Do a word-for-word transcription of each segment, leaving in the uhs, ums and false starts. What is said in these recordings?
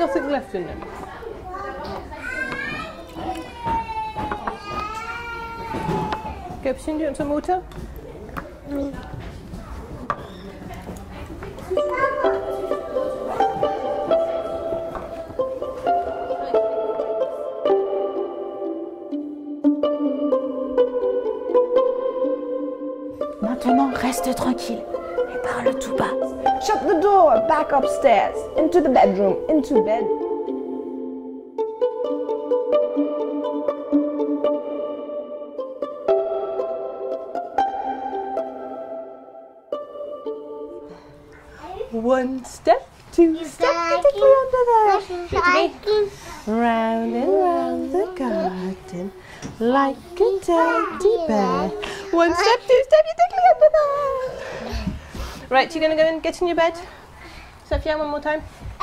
dacht ik left vinden. Heb je zin om te moeten? Nee. Maintenant, reste tranquille et parle tout bas. Shut the door, back upstairs, into the bedroom, into bed. One step, two step, quickly under there. Round and round the garden, like a teddy bear. One step, two step, you quickly under there. Right, you're gonna go and get in your bed. Sophia, one more time.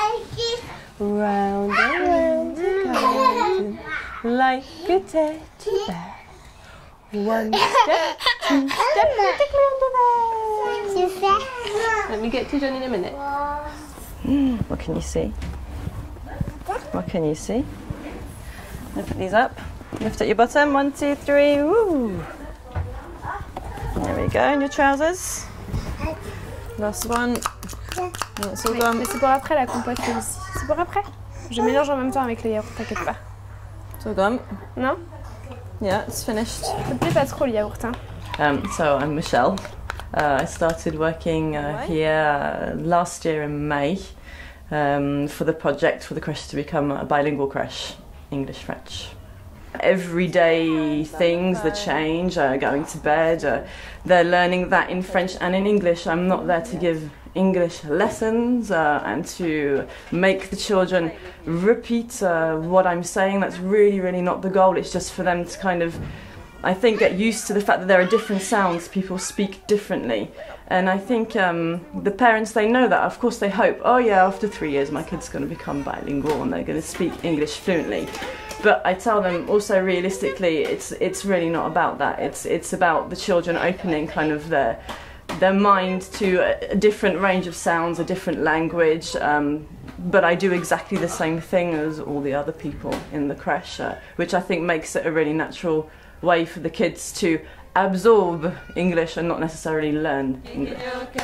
Round and round the garden, like a teddy bear. One step, two step, you quickly under there. Let me get to done in a minute. Mm, what can you see? What can you see? Lift these up. Lift at your bottom. One, two, three. Woo! There we go. And your trousers. Last one. That's all done. Mais c'est pour après la compote aussi. C'est pour après. Je mélange en même temps avec les yaourts, t'inquiète pas. It's all done. Non? Yeah, it's finished. Ça te plaît pas trop le yaourt, hein? Um, so I'm Michelle. Uh, I started working uh, here uh, last year in May um, for the project for the creche to become a bilingual creche, English-French. Everyday things, the change, uh, going to bed, uh, they're learning that in French and in English. I'm not there to give English lessons uh, and to make the children repeat uh, what I'm saying. That's really, really not the goal. It's just for them to kind of, I think, get used to the fact that there are different sounds, people speak differently. And I think um, the parents, they know that. Of course they hope, oh yeah, after three years my kid's going to become bilingual and they're going to speak English fluently. But I tell them also realistically, it's it's really not about that. It's it's about the children opening kind of their their mind to a, a different range of sounds, a different language. Um, but I do exactly the same thing as all the other people in the creche, uh, which I think makes it a really natural way for the kids to absorb English and not necessarily learn English.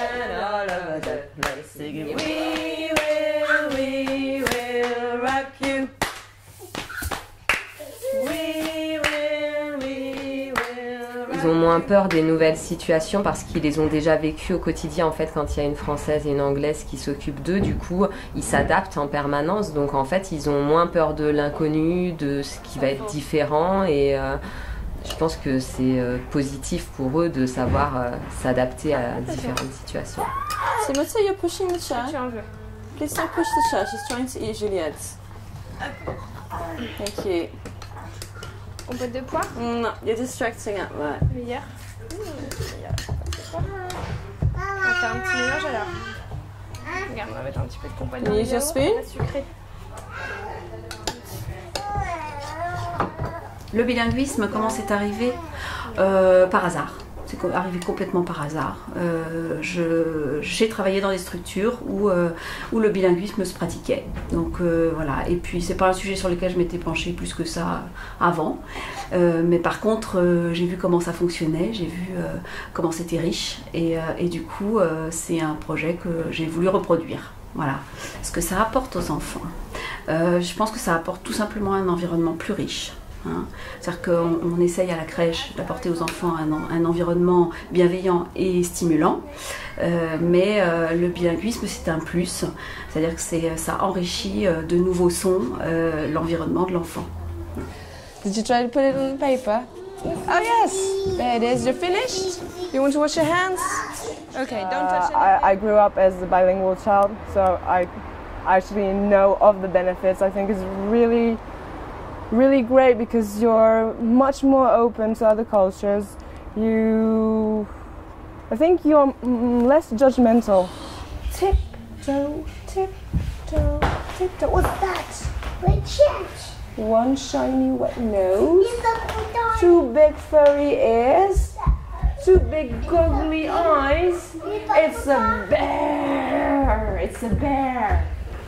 We will, we will rock you. Ils ont moins peur des nouvelles situations parce qu'ils les ont déjà vécues au quotidien. En fait, quand il y a une Française et une Anglaise qui s'occupent d'eux, du coup, ils s'adaptent en permanence. Donc, en fait, ils ont moins peur de l'inconnu, de ce qui va être différent. Et euh, je pense que c'est euh, positif pour eux de savoir euh, s'adapter à différentes situations. So let's say you're pushing the chair. Tu en veux. Please don't push the chair. She's trying to eat Juliette. Thank you. On peut deux poids? No, you're distracting it, right? Meilleur. Mmh, meilleur. On va faire un petit mélange alors. Regarde, on va mettre un petit peu de compote dans le Use your yaourt, spoon. pas sucré. Le bilinguisme, comment c'est arrivé? euh, Par hasard. C'est arrivé complètement par hasard. Euh, je, j'ai travaillé dans des structures où, euh, où le bilinguisme se pratiquait. Donc euh, voilà. Et puis c'est pas un sujet sur lequel je m'étais penchée plus que ça avant. Euh, mais par contre, euh, j'ai vu comment ça fonctionnait, j'ai vu euh, comment c'était riche. Et, euh, et du coup, euh, c'est un projet que j'ai voulu reproduire. Voilà. Ce que ça apporte aux enfants. Euh, je pense que ça apporte tout simplement un environnement plus riche. Hein. C'est-à-dire qu'on on essaye à la crèche d'apporter aux enfants un, un environnement bienveillant et stimulant, euh, mais euh, le bilinguisme c'est un plus, c'est-à-dire que c'est, ça enrichit euh, de nouveaux sons euh, l'environnement de l'enfant. Did you try to put it on the paper? Oh yes, there it is. You're finished? You want to wash your hands? Okay, don't touch it. Uh, I, I grew up as a bilingual child, so I actually know of the benefits. I think it's really really great because you're much more open to other cultures. You, I think you're mm, less judgmental. Tiptoe, tiptoe, tiptoe. What's that? Red shirt. One shiny wet nose, two big furry ears, two big googly eyes. It's a bear. It's a bear.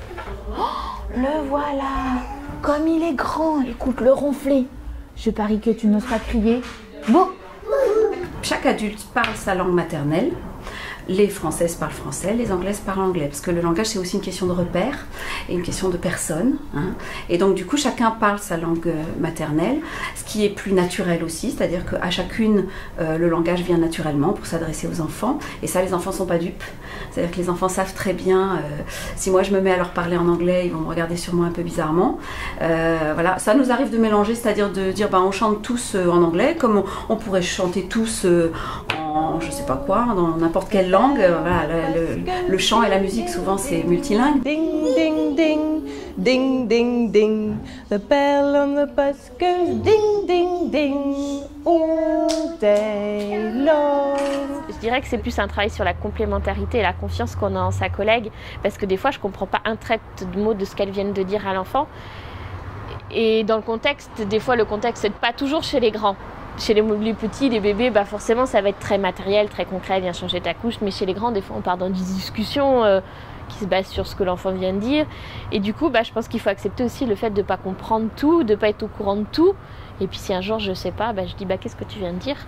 Oh, le voilà. Comme il est grand, écoute le ronfler. Je parie que tu n'oses pas crier. Bon. Chaque adulte parle sa langue maternelle. Les Françaises parlent français, les Anglaises parlent anglais, parce que le langage c'est aussi une question de repère et une question de personne. Hein. Et donc du coup chacun parle sa langue maternelle, ce qui est plus naturel aussi, c'est-à-dire qu'à chacune euh, le langage vient naturellement pour s'adresser aux enfants. Et ça les enfants sont pas dupes, c'est-à-dire que les enfants savent très bien, euh, si moi je me mets à leur parler en anglais, ils vont me regarder sur moi un peu bizarrement. Euh, voilà, ça nous arrive de mélanger, c'est-à-dire de dire bah, on chante tous euh, en anglais, comme on, on pourrait chanter tous euh, en je sais pas quoi, dans n'importe quelle langue. Voilà, le, le, le chant et la musique souvent c'est multilingue. Ding ding ding, ding ding ding, the bell on the bus goes ding ding ding, all day long. Je dirais que c'est plus un travail sur la complémentarité et la confiance qu'on a en sa collègue, parce que des fois je comprends pas un trait de mot de ce qu'elles viennent de dire à l'enfant. Et dans le contexte, des fois le contexte c'est pas toujours chez les grands. Chez les, les petits, les bébés, bah forcément ça va être très matériel, très concret, viens changer ta couche. Mais chez les grands, des fois on part dans des discussions euh, qui se basent sur ce que l'enfant vient de dire. Et du coup, bah, je pense qu'il faut accepter aussi le fait de ne pas comprendre tout, de ne pas être au courant de tout. Et puis si un jour je sais pas, bah, je dis bah, qu'est-ce que tu viens de dire?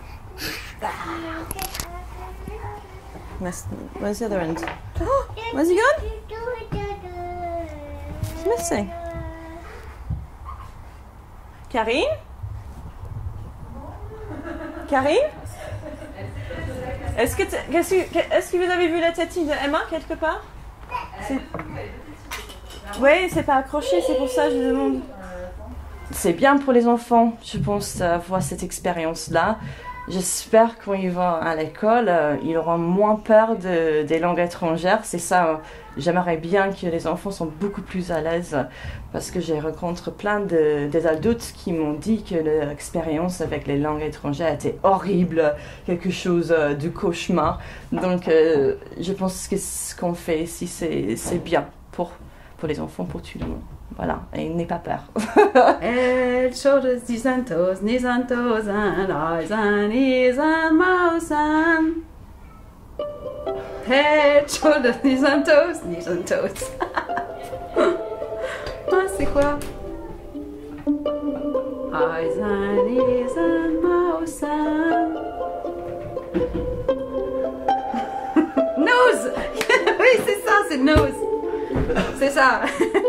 Where's the other end? Oh, where's he gone? He's missing. Karine? Karine? Est-ce que, est-ce que, est-ce que vous avez vu la tétine de Emma quelque part? Oui, c'est pas accroché, c'est pour ça que je demande. C'est bien pour les enfants, je pense, d'avoir cette expérience-là. J'espère que quand ils vont à l'école, euh, ils auront moins peur de, des langues étrangères. C'est ça, euh, j'aimerais bien que les enfants soient beaucoup plus à l'aise, parce que j'ai rencontré plein de, des adultes qui m'ont dit que leur expérience avec les langues étrangères était horrible, quelque chose euh, de cauchemar. Donc euh, je pense que ce qu'on fait ici, c'est bien pour, pour les enfants, pour tout le monde. Voilà, et n'aie pas peur. Head, shoulders, knees and toes, knees and toes, and eyes and ears and mouth and... Head, shoulders, knees and toes, knees and toes. Ah, c'est quoi? Eyes and ears and mouth and... Nose. Oui, c'est ça, c'est nose. C'est ça.